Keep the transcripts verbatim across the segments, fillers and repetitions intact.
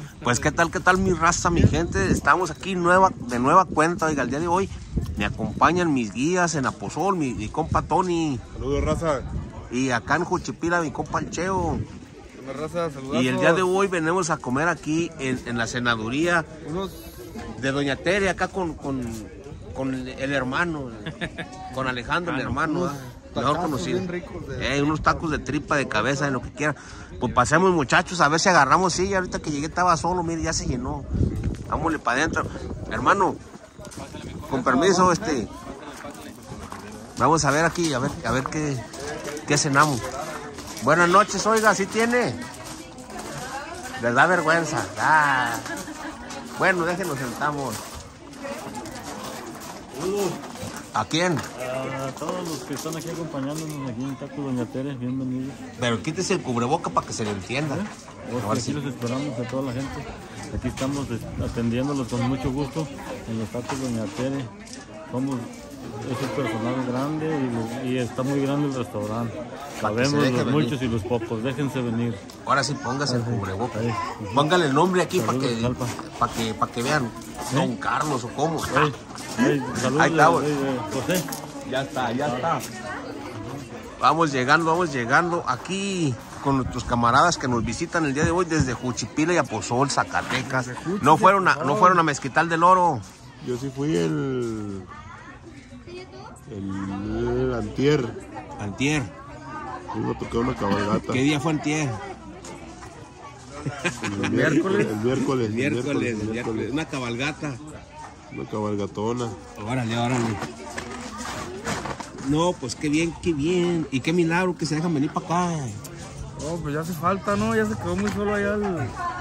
Pues qué tal, qué tal mi raza, mi gente. Estamos aquí nueva, de nueva cuenta. Oiga, el día de hoy me acompañan mis guías en Aposol, mi, mi compa Tony. Saludos, raza. Y acá en Juchipila, mi compa el Cheo. Una raza, saludazos. Y el día de hoy venimos a comer aquí en, en la senaduría Unos... de Doña Tere, acá con, con, con el hermano, con Alejandro, el hermano. ¿eh? Mejor conocido. De... Eh, unos tacos de tripa, de cabeza, de lo que quiera. Pues pasemos, muchachos, a ver si agarramos silla. Ahorita que llegué estaba solo, mire, ya se llenó. Vámonos para adentro. Hermano, con permiso, este. Vamos a ver aquí, a ver, a ver qué, qué cenamos. Buenas noches, oiga, ¿sí tiene? Les da vergüenza. Ah. Bueno, déjenos sentamos. ¿A quién? A todos los que están aquí acompañándonos aquí en Taco Doña Tere, bienvenidos. Pero quítese el cubreboca para que se le entienda. ¿Eh? Pues aquí sí los esperamos a toda la gente. Aquí estamos atendiéndolos con mucho gusto en los Tacos Doña Tere. Somos, es un personal grande y, y está muy grande el restaurante. Sabemos los muchos y los pocos, déjense venir. Ahora sí, póngase el cubreboca. Póngale el nombre aquí para que, pa que, pa que vean. ¿Eh? Don Carlos o cómo. Ey, ey, saludos, ahí está, ey, ey, José. Ya está, ya está. Vamos llegando, vamos llegando aquí con nuestros camaradas que nos visitan el día de hoy desde Juchipila y Aposol, Zacatecas. No fueron a, no fueron a Mezquital del Oro. Yo sí fui el... El, el antier. Antier. Sí, me tocó una cabalgata. ¿Qué día fue antier? El, el miércoles. El miércoles. El miércoles, el miércoles. Una cabalgata. Una cabalgatona. Órale, órale. No, pues qué bien, qué bien. Y qué milagro que se dejan venir para acá. No, pues ya hace falta, ¿no? Ya se quedó muy solo allá el,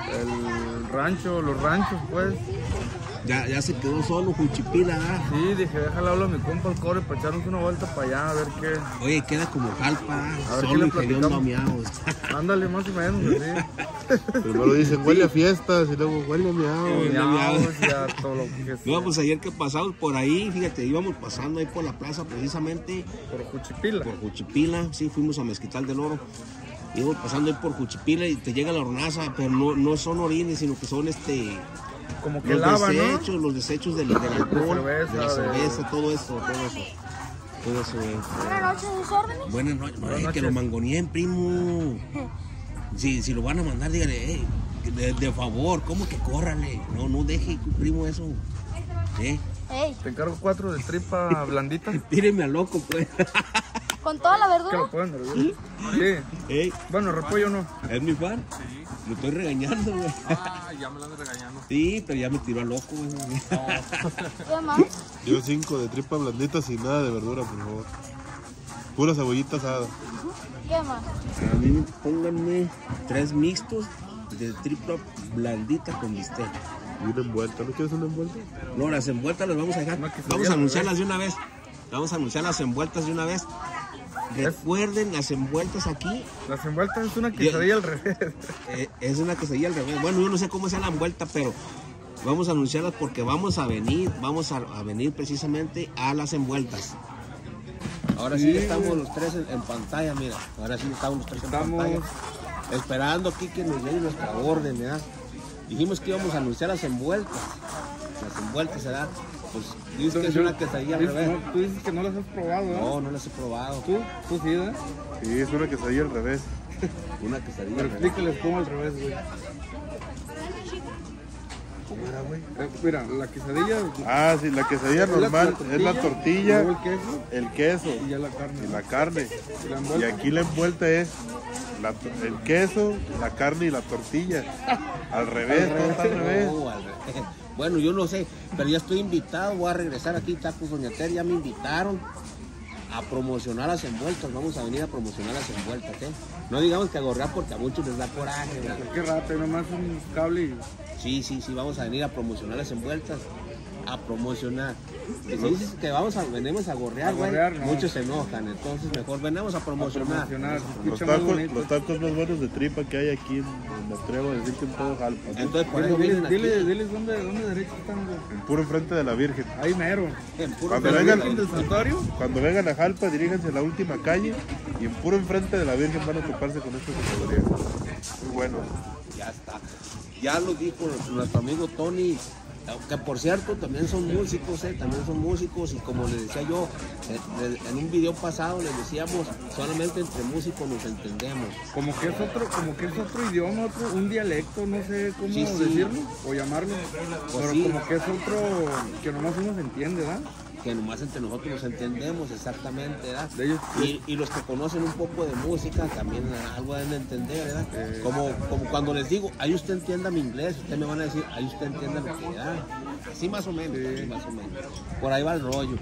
el rancho, los ranchos, pues. Ya, ya se quedó solo Juchipila, ¿eh? Sí, dije, déjale hablar a mi compa el Core para echarnos una vuelta para allá, a ver qué. Oye, queda como jalpa, a ver solo y qué hediondo miados. Ándale, más o menos, así. Primero dicen, huele a fiestas, y luego huele a miados. Miados y a todo lo que sea. No, pues ayer que pasamos por ahí, fíjate, íbamos pasando ahí por la plaza precisamente. Por Juchipila. Por Juchipila, sí, fuimos a Mezquital del Oro. Íbamos pasando ahí por Juchipila y te llega la hornaza, pero no, no son orines, sino que son este... Como que los lava, desechos, ¿no? los desechos del, del alcohol, de cerveza, de la cerveza, de... todo eso, todo eso. Todo eso es. Buenas noches, sus órdenes. Buenas noches, Buenas eh, noches. Que lo mangoneen, primo. Si, si lo van a mandar, dígale, eh, de, de favor, ¿cómo que córrale? No, no deje, primo, eso. ¿Eh? Ey, Te encargo cuatro de tripa blandita. Tíreme a loco, pues. ¿con toda la ¿Qué verdura? lo pueden dar? Sí. Ey, Bueno, repollo no. ¿es mi fan? Sí. Lo estoy regañando, güey. Ah, ya me lo ando regañando. Sí, pero ya me tiró a loco, güey. ¿Qué más? Yo cinco de tripa blandita sin nada de verdura, por favor. Pura cebollita asada. ¿Qué más? A mí pónganme tres mixtos de tripa blandita con bistec. Y una envuelta. ¿No quieres una envuelta? No, las envueltas las vamos a dejar. Una quesadilla Vamos a al anunciarlas de una vez. Vamos a anunciar las envueltas de una vez. Recuerden las envueltas aquí. Las envueltas es una quesadilla al revés. Eh, es una quesadilla al revés. Bueno, yo no sé cómo sea la envuelta, pero vamos a anunciarlas porque vamos a venir, vamos a, a venir precisamente a las envueltas. Ahora sí, Sí. estamos los tres en, en pantalla, mira. Ahora sí estamos los tres Estamos- en pantalla. Esperando aquí que nos llegue nuestra orden, ¿verdad? Dijimos que íbamos a anunciar las envueltas. Las envueltas, ¿verdad? Pues dices que es una quesadilla al Dices- revés. no, tú dices que no las has probado, ¿eh? No, no las he probado. ¿Tú? ¿Tú sí, eh? Sí, es una quesadilla al revés. Una quesadilla Pero al revés. explícales cómo al revés, güey. ¿Cómo era, güey? Eh, mira, la quesadilla... Ah, sí, la quesadilla es la- normal la es la tortilla, tortilla, luego el queso el queso y ya la carne. y la carne. Y la Y envuelta. aquí la envuelta es la to- el queso, la carne y la tortilla. Al revés, todo está al revés. No, al revés. Bueno, yo no sé, pero ya estoy invitado, voy a regresar aquí, Tacos Doña Tere, ya me invitaron a promocionar las envueltas, vamos a venir a promocionar las envueltas, ¿eh? No digamos que a gorrear porque a muchos les da coraje, ¿verdad? Qué rato, nomás un cable y... Sí, sí, sí, vamos a venir a promocionar las envueltas, a promocionar. Que si dices que vamos a, venimos a gorrear, A güey, gorrear, no. muchos se enojan, entonces mejor venimos a promocionar. promocionar. Se Los escucha muy tacos, bonito. los tacos más buenos de tripa que hay aquí, en- me atrevo a decir que en todo Jalpa. Entonces por Dile, eso dile, vienen aquí. dile, diles dónde, dónde derecho están, güey. En puro enfrente de la Virgen. Ahí mero. En puro Cuando ¿De la vengan- Virgen del Santuario? Cuando vengan a Jalpa, diríjanse a la última calle y en puro enfrente de la Virgen van a toparse con esta categoría. Muy bueno. Ya está. ya lo dijo nuestro amigo Tony, que por cierto también son músicos, eh, también son músicos, y como les decía yo, en, en un video pasado les decíamos, solamente entre músicos nos entendemos. Como que es otro, como que es otro idioma, otro, un dialecto, no sé cómo Sí, sí. decirlo o llamarlo, Pues pero sí. como que es otro que nomás uno se entiende, ¿verdad? Que nomás entre nosotros nos entendemos exactamente, ¿verdad? De ellos- Y, y los que conocen un poco de música también algo deben de entender, ¿verdad? Como, como cuando les digo, ahí usted entienda mi inglés, ustedes me van a decir, ahí usted entienda lo que da. Así más o menos, así más o menos. Por ahí va el rollo.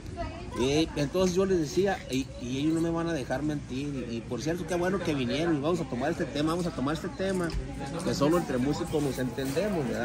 Y entonces yo les decía, y, y ellos no me van a dejar mentir, y, y por cierto, qué bueno que vinieron, y vamos a tomar este tema, vamos a tomar este tema, que solo entre músicos nos entendemos, ¿verdad?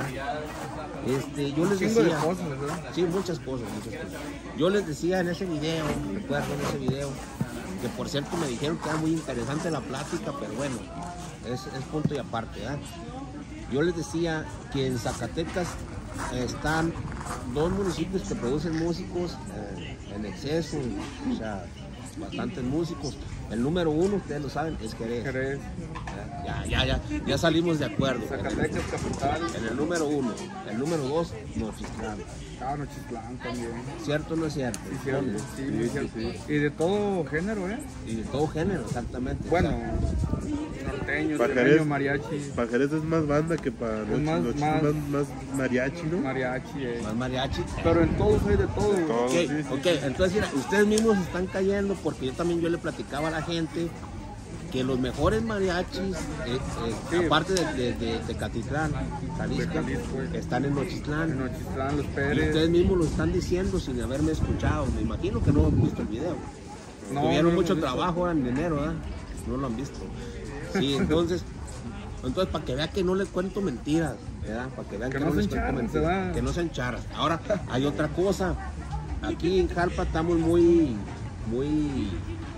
Este, yo les Un chingo de decía, cosas, ¿verdad? sí, muchas cosas, muchas cosas. Yo les decía en ese video, recuerdo en ese video, que por cierto me dijeron que era muy interesante la plática, pero bueno, es, es punto y aparte, ¿verdad? Yo les decía que en Zacatecas están dos municipios que producen músicos eh, en exceso, o sea, bastantes músicos. El número uno, ustedes lo saben, es Jerez. Jerez, Ya, ya, ya, ya salimos de acuerdo. Zacatecas, capital, En el número uno. El número dos, Nochistlán. ah, Nochistlán también. ¿Cierto o no es cierto? Sí, cierto, sí, muy cierto. Y de todo género, ¿eh? Y de todo género, exactamente. Bueno, O sea, norteño, Pa' extremeño, Jerez. mariachi, Para Jerez es más banda que para Es más- más, más- más, más mariachi, ¿no? mariachi, eh. más mariachi. Pero en todos hay de todo. todo. Ok, sí, sí, ok, entonces mira, ustedes mismos están cayendo porque yo también yo le platicaba a la gente que los mejores mariachis, eh, eh, Sí. aparte de, de, de, de Catitlán, Jalisco, De Jalisco, eh. están en Nochistlán. En Nochistlán, Los Y Pérez. ustedes mismos lo están diciendo sin haberme escuchado. Me imagino que no han visto el video. No, Tuvieron no lo mucho hemos visto. trabajo en enero, ¿verdad? No lo han visto. Sí, entonces, entonces para que vean que no les cuento mentiras, ¿verdad? Para que vean Que que, no no se les cuento encharan, mentiras, ¿verdad? que no se encharas. Ahora, hay otra cosa. Aquí en Jalpa estamos muy, muy...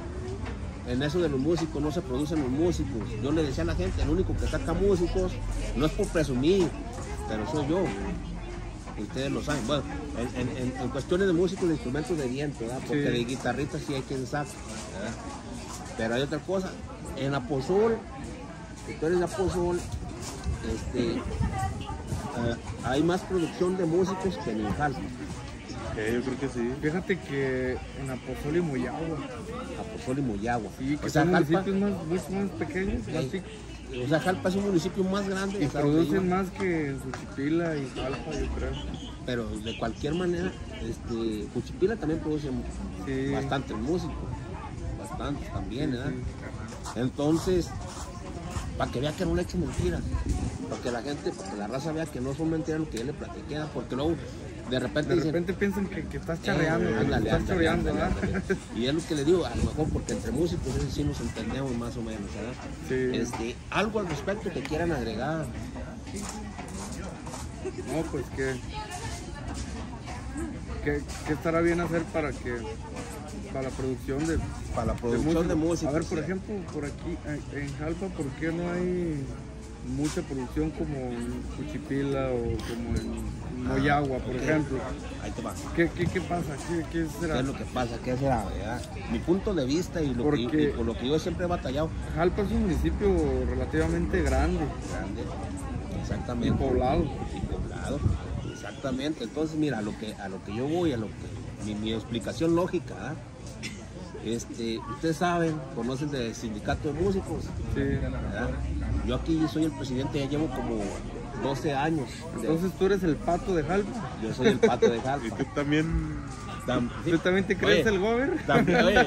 En eso de los músicos, no se producen los músicos. Yo le decía a la gente, el único que saca músicos, no es por presumir, pero soy yo. Ustedes lo saben. Bueno, en, en- en cuestiones de músicos, de instrumentos de viento, ¿verdad? Porque Sí. de guitarristas sí hay quien saca, ¿verdad? Pero hay otra cosa. En Aposol, si tú eres de Aposol, este, eh, hay más producción de músicos que en el Jalpa. Eh, yo creo que sí. Fíjate que en Apozol y Moyagua, Aposol y Moyagua. sí, que O sea, son Jalpa, municipios más, mucho más pequeños, más eh, chicos, o sea, Jalpa es un municipio más grande de y Estados producen Unidos. más que en Suchipila y Jalpa, yo creo. Pero de cualquier manera, este, Juchipila también produce Sí. bastantes músicos, bastantes también, ¿verdad? Entonces, para que vea que no le echo mentiras, para que la gente, para que la raza vea que no son mentiras lo que yo le platiqué, ¿verdad? Porque luego de repente De dicen, repente piensan que, que estás charreando, eh, que ándale, estás ándale, choreando, ándale, ¿verdad? ándale. Y es lo que le digo, a lo mejor porque entre músicos ese sí nos entendemos más o menos, ¿verdad? Sí. Este, algo al respecto que quieran agregar. No, pues que, que, que estará bien hacer para que para la producción de, Para la producción de música. A ver, por ejemplo, por aquí en en Jalpa, ¿por qué no hay mucha producción como en Juchipila o como en Moyagua, por ok. ejemplo? Ahí te va. ¿Qué, qué, qué pasa? ¿Qué, qué ¿Qué será? es lo que pasa? ¿Qué será? ¿Verdad? Mi punto de vista y, lo que, Porque- y por lo que yo siempre he batallado. Jalpa es un municipio relativamente grande Grande. y Exactamente. poblado. Y poblado. Exactamente. Entonces, mira, a lo que, a lo que yo voy, a lo que mi, mi explicación lógica, ¿ah? este, ustedes saben, conocen del sindicato de músicos, Sí. ¿verdad? Yo aquí soy el presidente, ya llevo como doce años. de- Entonces tú eres el pato de Jalpa. yo soy el pato de Y Jalpa. tú también. Tam- sí. ¿Tú también te crees Oye, el gober? También, oye.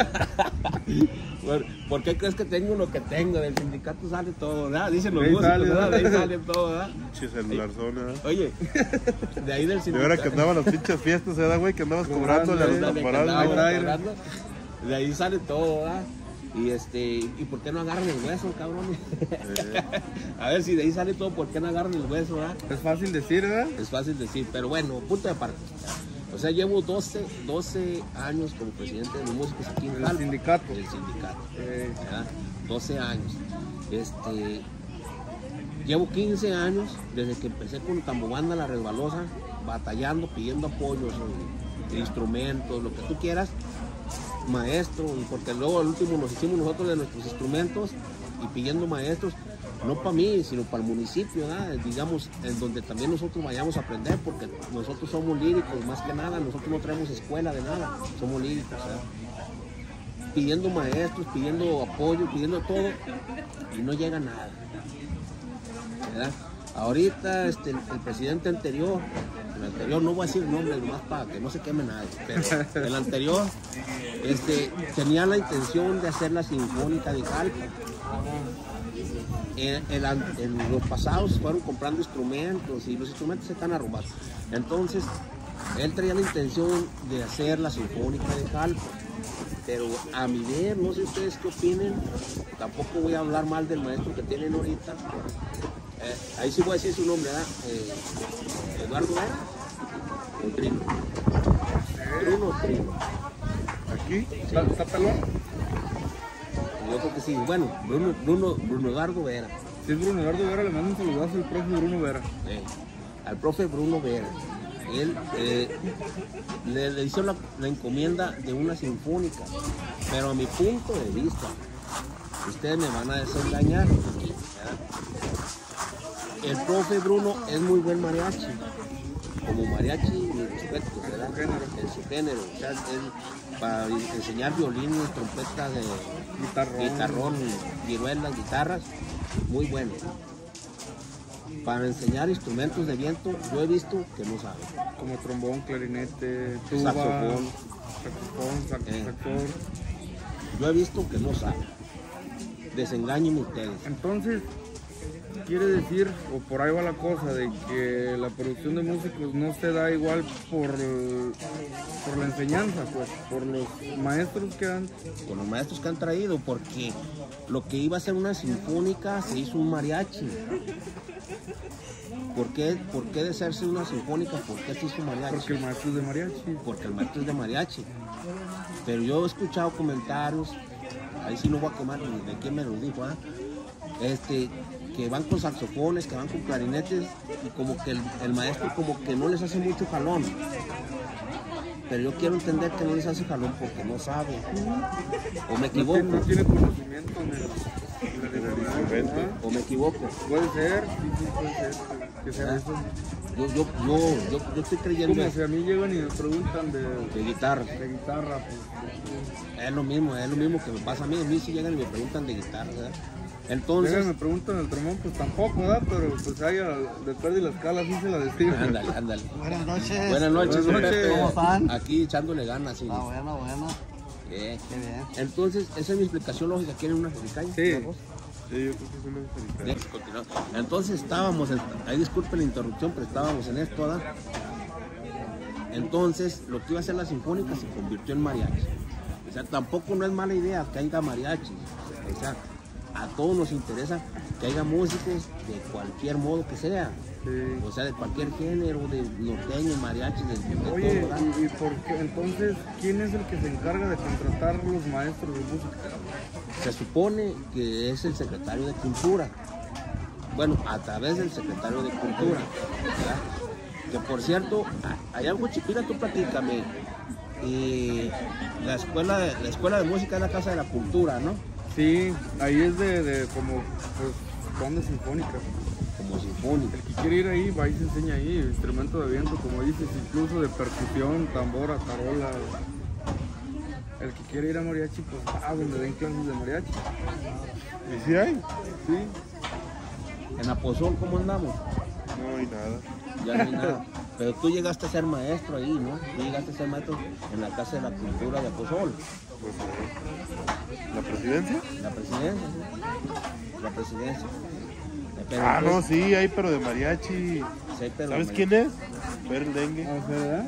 ¿Por- ¿Por qué crees que tengo lo que tengo? Del sindicato sale todo, ¿verdad? Dicen los De ahí músicos, sale, ¿verdad? De ahí ¿verdad? sale todo, ¿verdad? Pinche celular zona. Oye, de ahí del De sindicato. ahora que andaban las pinches fiestas, ¿verdad, güey? Que andabas Cobrando, cobrándole a los eh, Ándale, que temporales. andábamos Ahí está, cobrando. De ahí sale todo, ¿verdad? Y este, ¿y por qué no agarran el hueso, cabrón? A ver si de ahí sale todo, ¿por qué no agarran el hueso, verdad? Es fácil decir, ¿verdad? Es fácil decir, pero bueno, punto de aparte. O sea, llevo doce, doce años como presidente de los músicos aquí en El Jalpa. sindicato. El sindicato. Eh, ¿Verdad? doce años. Este, llevo quince años desde que empecé con Tambobanda La Resbalosa, batallando, pidiendo apoyos, eh, instrumentos, lo que tú quieras, maestros, porque luego al último nos hicimos nosotros de nuestros instrumentos y pidiendo maestros. no para mí, sino para el municipio, ¿verdad? Digamos, en donde también nosotros vayamos a aprender, porque nosotros somos líricos, más que nada, nosotros no traemos escuela de nada, somos líricos, ¿verdad? Pidiendo maestros, pidiendo apoyo, pidiendo todo, y no llega nada, ¿verdad? Ahorita este, el, el presidente anterior, el anterior, no voy a decir nombres nomás para que no se queme nadie, pero el anterior este, tenía la intención de hacer la Sinfónica de Jalpa. En, en, en los pasados fueron comprando instrumentos y los instrumentos se están arrumbados. Entonces, él traía la intención de hacer la Sinfónica de Jalpa. Pero a mi ver, no sé ustedes qué opinen, tampoco voy a hablar mal del maestro que tienen ahorita. Eh, ahí sí voy a decir su nombre, ¿verdad? Eh, Eduardo Vera o Trino. Bruno o Trino. ¿Aquí? ¿Está, está pelón? Yo creo que sí. Bueno, Bruno, Bruno, Bruno Eduardo Vera. Si es Bruno Eduardo Vera, le mando un saludazo al profe Bruno Vera. Eh, al profe Bruno Vera. Él eh, le, le hizo la, la encomienda de una sinfónica, pero a mi punto de vista, ustedes me van a desengañar, ¿verdad? El profe Bruno es muy buen mariachi, como mariachi, mi respeto, ¿verdad? En su género, o sea, él, para enseñar violines, trompetas, de Guitarrón. guitarrón, vihuelas, guitarras, muy bueno. Para enseñar instrumentos de viento, yo he visto que no sabe. Como trombón, clarinete, tuba, Saxofón. saxofón, sax- Eh. saxofón. Yo he visto que no sabe. Desengañen ustedes. Entonces, quiere decir, o por ahí va la cosa, de que la producción de músicos no se da igual por, por la enseñanza, pues, por los maestros que han... Con los maestros que han traído, porque lo que iba a ser una sinfónica se hizo un mariachi. ¿Por qué, por qué de hacerse una sinfónica? ¿Por qué se hizo mariachi? Porque el maestro es de mariachi. Porque el maestro es de mariachi. Pero yo he escuchado comentarios, ahí sí no voy a quemar ni de quién me lo dijo, ¿eh? este, que van con saxofones, que van con clarinetes, y como que el, el maestro como que no les hace mucho jalón. Pero yo quiero entender que no les hace jalón porque no sabe. O me No equivoco. tiene, no tiene conocimiento en el, en el instrumento. ¿Ah? O me equivoco. Puede ser, sí, sí, puede ser que sea ¿Ah? eso. Yo, yo, yo, yo, yo estoy creyendo Como si a mí llegan y me preguntan de, de guitarra. de guitarra, pues, Es lo mismo, es lo mismo que me pasa a mí. A mí si llegan y me preguntan de guitarra, ¿verdad? llegan y Entonces, me preguntan el trombón, pues tampoco, ¿verdad? Pero pues ahí a- de pérdida la escala sí se la decimos. ándale, ándale. Buenas noches. Buenas noches, Buenas noches. Pepe. ¿Cómo están? Aquí echándole ganas, sí. Ah, bueno, bueno. Eh, Qué bien. Entonces, esa es mi explicación lógica. ¿Quieren una explicación? Sí. ¿Una cosa? Sí, yo creo que es una diferencia. Bien, continuamos. Entonces estábamos, en, ahí disculpen la interrupción, pero estábamos en esto, ¿verdad? Entonces, lo que iba a ser la sinfónica se convirtió en mariachi. O sea, tampoco no es mala idea que haya mariachi. O sea, a todos nos interesa que haya músicos de cualquier modo que sea. Sí. O sea, de cualquier género, de norteño, mariachi, de, de Oye, todo, ¿verdad? y, y por qué, entonces, ¿quién es el que se encarga de contratar los maestros de música? Se supone que es el secretario de Cultura. Bueno, a través del secretario de Cultura, ¿verdad? Que por cierto, a- allá en Huichipila, tú platícame, y la escuela de, la escuela de música es la Casa de la Cultura, ¿no? Sí, ahí es de, de como, pues, banda sinfónica. Como sinfónica. El que quiere ir ahí, va y se enseña ahí, instrumento de viento, como dices, incluso de percusión, tambora, tarola. El que quiere ir a mariachi, pues va donde den clases de mariachi. ¿Y si hay? Sí, En Apozol, ¿cómo andamos? No hay nada. Ya no hay nada. Pero tú llegaste a ser maestro ahí, ¿no? Tú llegaste a ser maestro en la Casa de la Cultura de Apozol. Pues, eh, ¿la presidencia? La presidencia, ¿sí? La presidencia. Pero Ah, no, entonces- sí, hay, pero de mariachi. sí, pero ¿Sabes la- quién es? Fer Dengue. o sea, ¿verdad?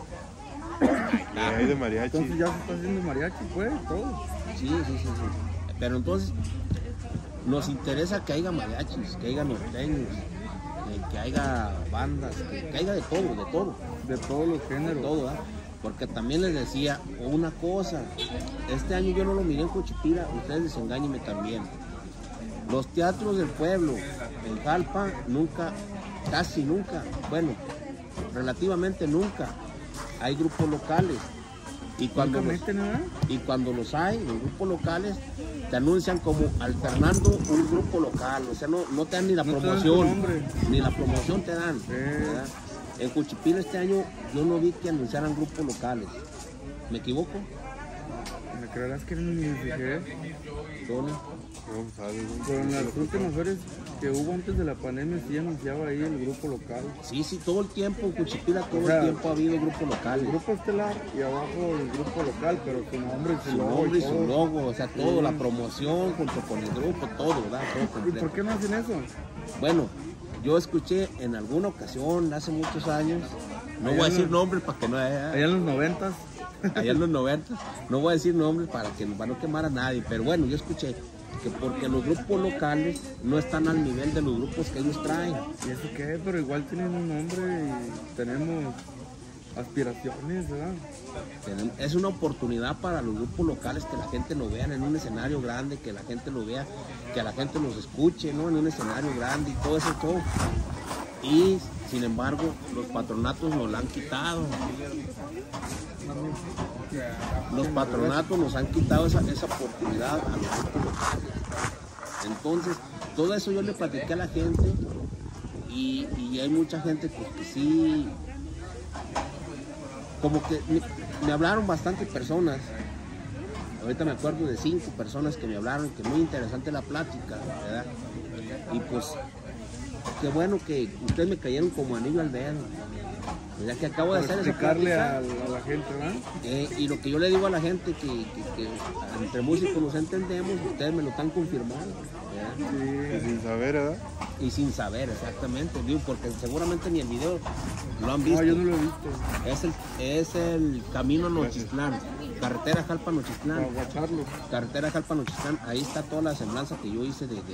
Eh, hay de mariachi. Entonces ya se está haciendo mariachi, pues, todo. Sí, sí, sí, sí. Pero entonces nos interesa que haya mariachis, que haya norteños, eh, que haya bandas, que, que haya de todo, de todo, De todos los de géneros. todo, ¿verdad? Porque también les decía una cosa, este año yo no lo miré en Cochipira, ustedes desengáñenme también. Los teatros del pueblo en Jalpa nunca, casi nunca, bueno, relativamente nunca, hay grupos locales. Y cuando, Nunca los, meten, ¿verdad? y cuando los hay, los grupos locales, te anuncian como alternando un grupo local, o sea, no, no te dan ni la No te dan promoción, tu nombre. ni la promoción te dan. Eh. ¿verdad? En Juchipil este año yo no vi que anunciaran grupos locales. ¿Me equivoco? ¿Me creerás que ni me fijé? Tony. No, sabe, güey. Pero en las últimas ferias que hubo antes de la pandemia sí anunciaba ahí el grupo local. Sí, sí, todo el tiempo en Juchipila, todo O sea, el tiempo ha habido grupos locales. El grupo estelar y abajo el grupo local, pero su nombre y su, Su logo nombre y y su todo. logo, o sea, todo, Sí. la promoción junto con el grupo, todo, ¿verdad? Todo ¿Y completo. por qué no hacen eso? Bueno, yo escuché en alguna ocasión, hace muchos años, no Allá voy a en decir los- nombres para que no haya, Allá en los noventas. allá en los noventa, no voy a decir nombres para que para no quemar a nadie, pero bueno, yo escuché que porque los grupos locales no están al nivel de los grupos que ellos traen. ¿Y eso qué? Pero igual tienen un nombre y tenemos aspiraciones, ¿verdad? Tenem- Es una oportunidad para los grupos locales que la gente lo vea en un escenario grande, que la gente lo vea, que la gente los escuche, ¿no? En un escenario grande y todo eso, todo. Y sin embargo, los patronatos nos la han quitado. Los patronatos nos han quitado esa, esa oportunidad a los grupos locales. Entonces, todo eso yo le platiqué a la gente y, y hay mucha gente que, que sí, como que me, me hablaron bastantes personas. Ahorita me acuerdo de cinco personas que me hablaron, que muy interesante la plática, ¿verdad? Y pues, qué bueno que ustedes me cayeron como anillo al dedo. Ya que acabo de Para hacer esa explicarle plática. a, a la gente, ¿verdad? Eh, y lo que yo le digo a la gente que, que, que entre músicos nos entendemos, ustedes me lo están confirmando, ¿verdad? Y sin saber, ¿verdad? Y sin saber exactamente, digo, porque seguramente ni el video lo han visto. No, yo no lo he visto. Es el, es el camino a Nochistlán, carretera Jalpa Nochistlán, Para guacharlo. carretera Jalpa Nochistlán, ahí está toda la semblanza que yo hice de, de,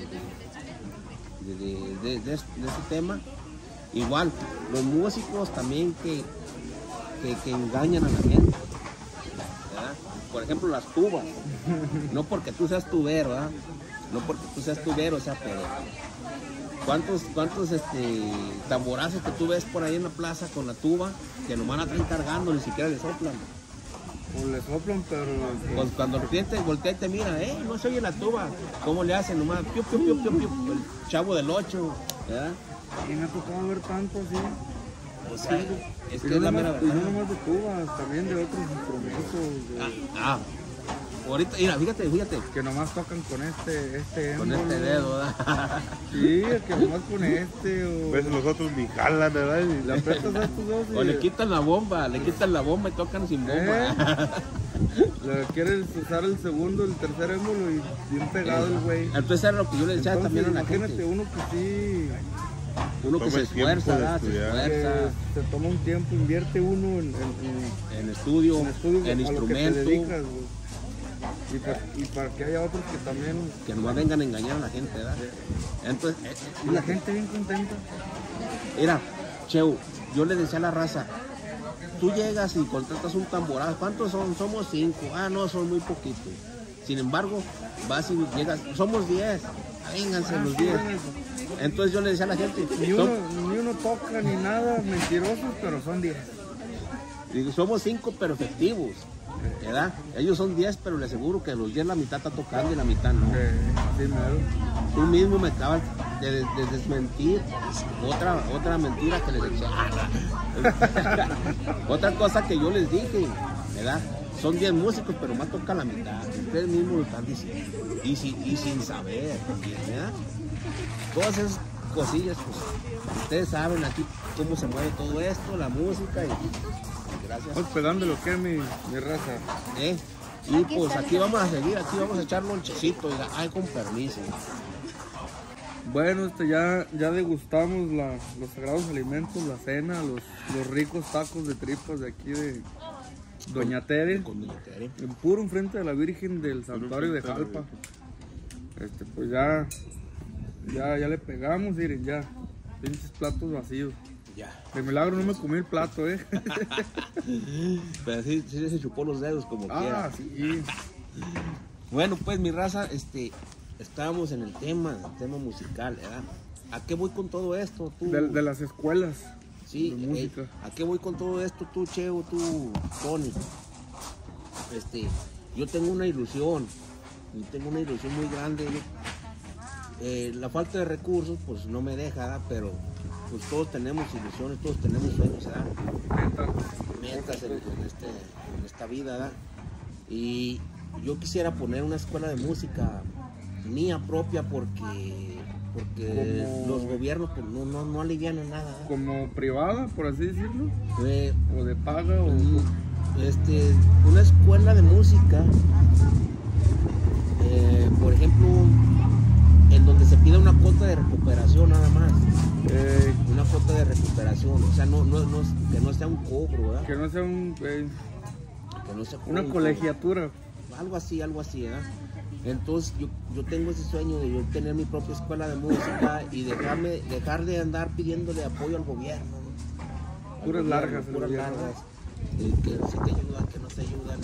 de, de, de, de- de este de este tema. Igual, los músicos también que, que, que engañan a la gente, ¿verdad? Por ejemplo, las tubas, no porque tú seas tubero, ¿verdad? No porque tú seas tubero, o sea, pero ¿cuántos, cuántos este, tamborazos que tú ves por ahí en la plaza con la tuba que nomás la traen cargando, ni siquiera le soplan? O le soplan, pero... Pues cuando el cliente voltea y te mira, eh, no se oye la tuba, ¿cómo le hacen? Nomás, piu, piu, piu, piu, piu, el chavo del ocho, ¿verdad? Y me ha tocado ver tanto así. O sea, es Y que no es la nomás- mera y no verdad. nomás de tubas, también de otros instrumentos. de- Ah, ah, ahorita, mira, fíjate, fíjate, Que nomás tocan con este, este con émbolo. este dedo, ¿verdad? Sí, que nomás con este o... Ves, los otros ni jalan, ¿verdad? Y Le aprietas a estos dos y... O le quitan la bomba, le quitan la bomba y tocan sin bomba. ¿Eh? Le quieres usar el segundo, el tercer émbolo y bien pegado el güey. Entonces era lo que yo le decía Entonces, también a la imagínate gente. uno que sí, Uno que Toma se el tiempo esfuerza, de ¿verdad? Se estudiar. que esfuerza se toma un tiempo, invierte uno en, en, en- en estudio, en estudio en a lo que te instrumento, dedicas, güey. Y para, y para que haya otros que también... que no vengan a engañar a la gente, ¿verdad? Entonces, eh, Y la gente bien contenta. mira, Cheu, yo le decía a la raza, tú llegas y contratas un tamborazo, ¿cuántos son? Somos cinco, ah, no, son muy poquitos. Sin embargo, vas y llegas, somos diez, vénganse los diez. Entonces yo le decía a la gente, Ni son- uno, ni uno toca ni nada, mentirosos, pero son diez. digo, somos cinco pero efectivos, ¿verdad? Ellos son diez, pero le aseguro que los diez la mitad está tocando y la mitad no. Eh, sí, mero. Tú mismo me acabas de, de- de desmentir otra, otra mentira que les eché. Otra cosa que yo les dije, ¿verdad? Son diez músicos, pero más toca la mitad. Ustedes mismos lo están diciendo. Y, sin, y sin saber, ¿verdad? Todas esas cosillas, pues, ustedes saben aquí cómo se mueve todo esto, la música y gracias. Vamos pegando lo que es mi, mi raza. ¿eh? Y pues aquí vamos a seguir, aquí vamos a echar lonchecito, y ay, con permiso. Bueno, este, ya, ya degustamos la- los sagrados alimentos, la cena, los, los ricos tacos de tripas de aquí de Doña Tere, Con Doña Tere. en puro enfrente de la Virgen del Santuario de Jalpa. Este, pues ya, ya, ya le pegamos, miren, ya, pinches platos vacíos. Ya. De milagro no me comí el plato, eh. Pero sí, sí se chupó los dedos como quiera. Ah, sí. Bueno, pues mi raza, este, estábamos en el tema, el tema musical, ¿verdad? ¿A qué voy con todo esto? Tú, De, de las escuelas. sí, de música. eh, ¿a qué voy con todo esto tú, Cheo, tú, Tony? Este, yo tengo una ilusión y tengo una ilusión muy grande. Eh, la falta de recursos pues no me deja, ¿verdad? Pero pues todos tenemos ilusiones, todos tenemos sueños, ¿verdad? Metas en, en, este, en esta vida, ¿verdad? Y yo quisiera poner una escuela de música mía propia porque, porque Como- los gobiernos pues, no, no, no alivianan nada, ¿verdad? Como privada, por así decirlo, Eh, o de paga, o... este, una escuela de música, eh, por ejemplo, en donde se pida una cuota de recuperación nada más, eh, una cuota de recuperación, o sea, no, no, no, que no sea un cobro, ¿verdad? que no sea un, eh, Que no sea una un- colegiatura. algo así, algo así, ¿verdad? Entonces yo, yo tengo ese sueño de yo tener mi propia escuela de música y dejarme, dejar de andar pidiéndole apoyo al gobierno, ¿no? Al Puras gobierno, largas, el puras gobierno. largas, eh, que si te ayudan, que no te ayudan.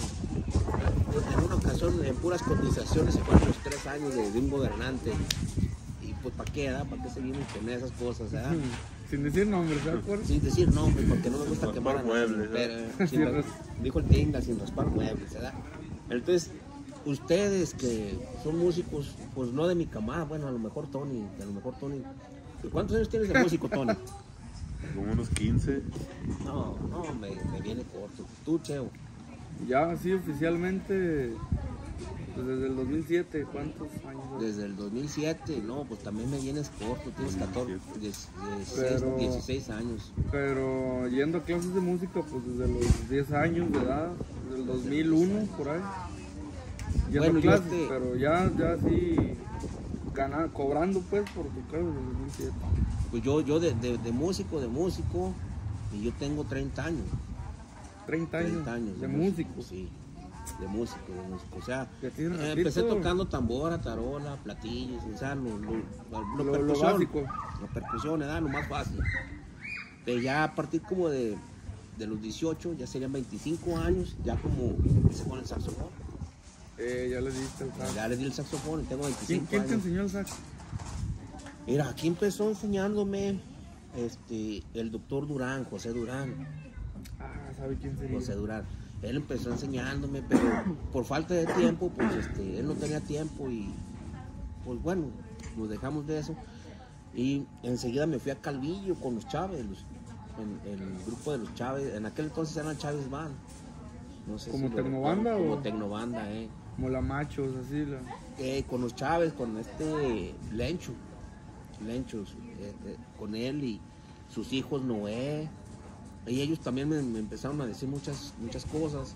En una ocasión, en puras cotizaciones, se fueron los tres años de, de un gobernante. Y pues, ¿para qué, verdad? ¿Para qué seguimos con esas cosas, verdad? Sin decir nombres, ¿de acuerdo? Sin decir nombres, porque no me gusta Sin quemar a raspar nadie, muebles, pero, Sin sin ras- ras- dijo el Tinga, sin raspar muebles, ¿verdad? Entonces, ustedes que son músicos, pues no de mi camada, bueno, a lo mejor Tony, a lo mejor Tony. ¿Cuántos años tienes de músico, Tony? Como unos quince. No, no, me, me viene corto. Tú, Cheo, Ya así oficialmente, pues desde el dos mil siete, ¿cuántos años? desde el dos mil siete, no, pues también me vienes corto, tienes catorce, dieciséis, Pero- dieciséis años. Pero yendo a clases de música, pues desde los diez años de edad, del dos mil uno, por ahí. Yendo Bueno, a yo clases, te- pero ya, ya así, gana- cobrando pues por tocar desde el dos mil siete. Pues yo, yo de, de, de músico, de músico, y yo tengo treinta años. treinta años, treinta años de músico. Sí, de músico, de músico. O sea, Ya tiene eh, ratito. empecé tocando tambora, tarola, platillos, o sea, lo, lo, lo, Lo- lo percusión, básico. La percusión, ¿verdad? Lo más fácil. De ya a partir como de, de los dieciocho, ya serían veinticinco años, ya como empecé con el saxofón. Eh, ya le diste el sax. Ya le di el saxofón y tengo ¿Quién, veinticinco quién te años. enseñó el sax? Mira, aquí empezó enseñándome este, el doctor Durán, José Durán. Ah, ¿sabe quién sería? José Durán. Él empezó enseñándome, pero por falta de tiempo, pues este, él no tenía tiempo y pues bueno, nos dejamos de eso. Y enseguida me fui a Calvillo con los Chávez, los- en, en el grupo de los Chávez. En aquel entonces eran Chávez Band. No sé ¿Como lo Tecnobanda recuerdan, o? Como Tecnobanda, eh. Molamachos, así. La... Eh, con los Chávez, con este Lencho, Lencho, eh, eh, con él y sus hijos Noé. Y ellos también me, me empezaron a decir muchas, muchas cosas.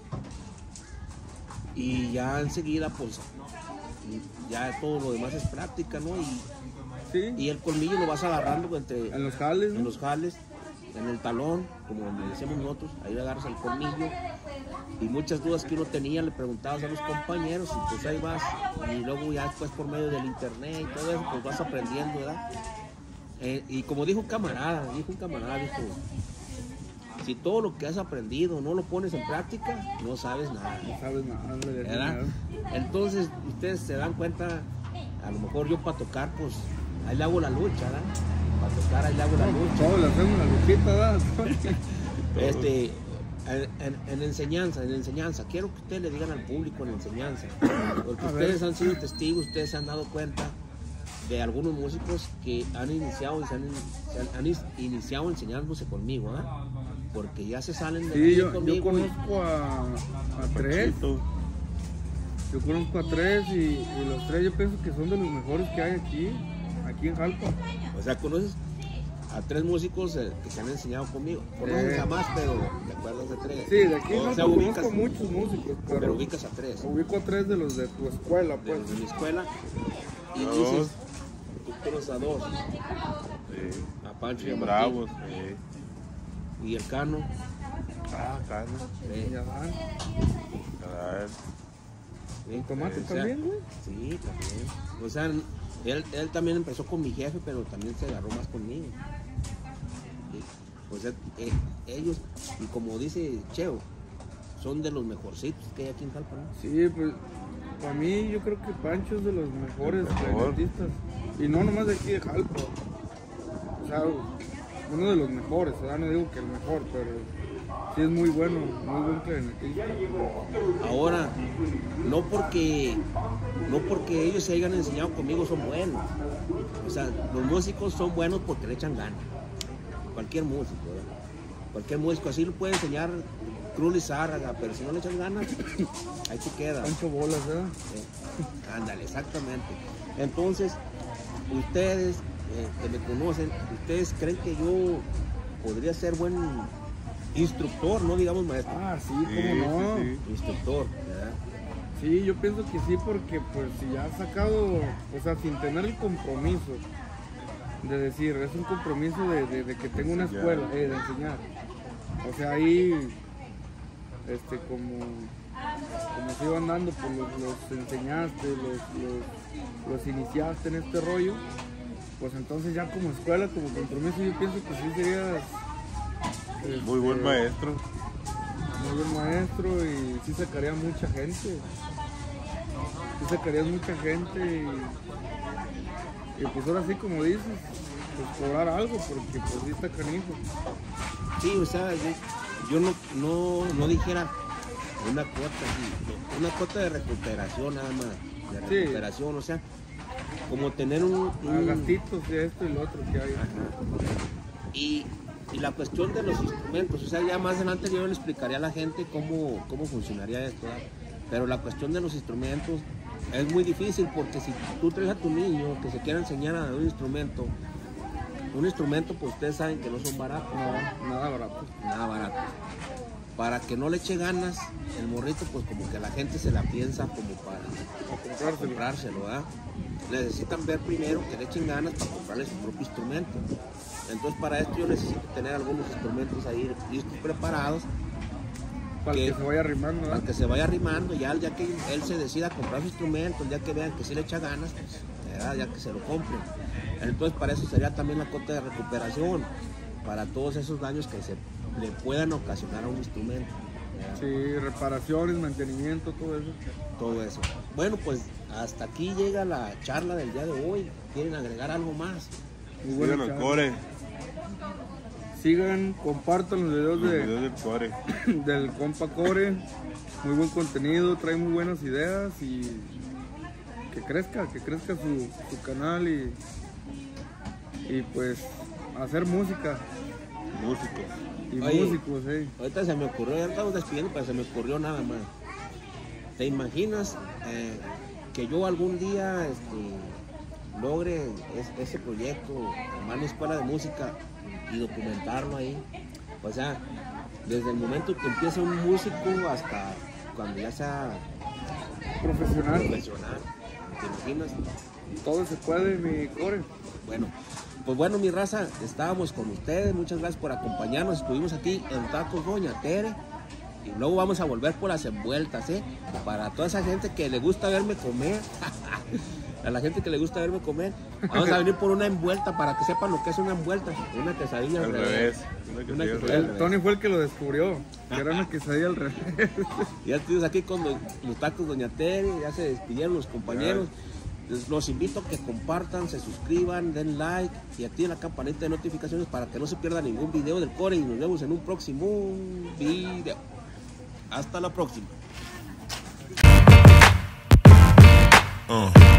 Y ya enseguida, pues, y ya todo lo demás es práctica, ¿no? Y, Sí, y el colmillo lo vas agarrando entre, en los jales, ¿no? en los jales, en el talón, como le decíamos nosotros, ahí le agarras el colmillo. Y muchas dudas que uno tenía le preguntabas a los compañeros y pues ahí vas. Y luego ya después por medio del internet y todo eso, pues vas aprendiendo, ¿verdad? Eh, y como dijo un camarada, dijo un camarada, dijo, si todo lo que has aprendido no lo pones en práctica, no sabes nada. No sabes nada, le decía ¿Verdad? nada. Entonces ustedes se dan cuenta, a lo mejor yo para tocar, pues ahí le hago la lucha, ¿verdad? Para tocar ahí le hago la lucha. Todos le hacemos la luchita, ¿verdad? Este, en, en- en enseñanza, en enseñanza, quiero que ustedes le digan al público en enseñanza, porque A ustedes ver. han sido testigos, ustedes se han dado cuenta de algunos músicos que han iniciado y se han, se han- han is- iniciado enseñándose conmigo, ¿verdad? Porque ya se salen de Sí, aquí yo, yo conmigo y- conozco a, a tres. Panchito. Yo conozco a tres y, y los tres yo pienso que son de los mejores que hay aquí, aquí en Jalpa. o sea, conoces a tres músicos eh, que se han enseñado conmigo. Conoces Eh. a más, pero te acuerdas de tres. Sí, de aquí en O sea, Jalpa ubicas, conozco muchos músicos, pero pero ubicas a tres. ubico a tres de los de tu escuela, De pues. los de mi escuela. Y Dos. dices, tú conoces a dos, Sí. a Pancho y a Bien Martín. bravos. Sí. Y el Cano. Ah, carne. eh, Ya van. Caray. eh, Tomate o sea, también, güey. Sí, también. O sea, él, él también empezó con mi jefe, pero también se agarró más conmigo. Sí. O sea, eh, ellos, y como dice Cheo, son de los mejorcitos que hay aquí en Jalpa, ¿no? Sí, pues para mí yo creo que Pancho es de los mejores El mejor. artistas. Y no nomás de aquí de Jalpa. O sea, uno de los mejores, ¿verdad? No digo que el mejor, pero Sí, es muy bueno, muy buen clarinetista. Ahora, no porque, no porque ellos se hayan enseñado conmigo son buenos. O sea, los músicos son buenos porque le echan ganas. Cualquier músico, ¿verdad? Cualquier músico, así lo puede enseñar Cruz Lizárraga, pero si no le echan ganas, ahí se queda. Pancho Bolas, ¿verdad? Sí. Ándale, exactamente. Entonces, ustedes eh, que me conocen, ¿ustedes creen que yo podría ser buen instructor, no digamos maestro? Ah, sí, cómo Sí, no. sí, sí. Instructor, ¿verdad? Sí, yo pienso que sí, porque pues si ya has sacado, o sea, sin tener el compromiso de decir, es un compromiso de, de, de que tengo una escuela, eh, de enseñar. O sea, ahí, este, como, como se iban dando, pues los, los enseñaste, los, los, los iniciaste en este rollo, pues entonces ya como escuela, como compromiso, yo pienso que sí serías... este, Muy buen maestro. Muy buen maestro y sí sacaría mucha gente. Sí sacarías mucha gente y, y pues ahora sí como dices, pues cobrar algo porque pues sí está canijo. Sí, o sea, yo, yo no, no, no dijera una cuota, sí, una cuota de recuperación nada más, de Sí. recuperación, o sea, como tener un... Ah, un- gastitos de esto y lo otro que hay. Y, y la cuestión de los instrumentos, o sea, ya más adelante yo le explicaría a la gente cómo, cómo funcionaría esto, ¿verdad? Pero la cuestión de los instrumentos es muy difícil porque si tú traes a tu niño que se quiera enseñar a un instrumento, un instrumento pues ustedes saben que no son baratos, No, nada barato. nada baratos. Para que no le eche ganas el morrito, pues como que la gente se la piensa como para A comprárselo. comprárselo, ¿verdad? Necesitan ver primero que le echen ganas para comprarle su propio instrumento. Entonces para esto yo necesito tener algunos instrumentos ahí listos, preparados, Para que- que se vaya arrimando, para ¿verdad? que se vaya arrimando. Ya el día que él se decida a comprar su instrumento, el día que vean que sí le echa ganas, pues, ¿verdad? Ya que se lo compren. Entonces para eso sería también la cuota de recuperación, para todos esos daños que se le puedan ocasionar a un instrumento, ¿verdad? Sí, reparaciones, mantenimiento, todo eso. Todo eso. Bueno, pues hasta aquí llega la charla del día de hoy. ¿Quieren agregar algo más? Muy buena Sigan al charla. core. Sigan, compartan los videos Los de, videos del core. del compa Core, muy buen contenido, trae muy buenas ideas y que crezca, que crezca su, su canal y, y pues hacer música Músicos. y Oye. músicos, eh. Ahorita se me ocurrió, ya estamos despidiendo, pero se me ocurrió nada más. ¿Te imaginas eh, que yo algún día este, logre es- ese proyecto, armar una escuela de música y documentarlo ahí? O sea, desde el momento que empieza un músico hasta cuando ya sea Profesional, profesional. ¿Te imaginas? todo se puede, mi Core. Bueno, pues bueno, mi raza, estábamos con ustedes, muchas gracias por acompañarnos, estuvimos aquí en Tacos Doña Tere y luego vamos a volver por las envueltas, ¿eh? Para toda esa gente que le gusta verme comer, a la gente que le gusta verme comer, vamos a venir por una envuelta para que sepan lo que es una envuelta, una quesadilla al Al revés. revés. Una Una quesadilla al quesadilla. revés. El Tony fue el que lo descubrió, que era una quesadilla al revés. Y ya estuvimos aquí con los, los Tacos Doña Tere, ya se despidieron los compañeros. Les- Los invito a que compartan, se suscriban, den like y activen la campanita de notificaciones para que no se pierda ningún video del Core y nos vemos en un próximo video. Hasta la próxima. Uh.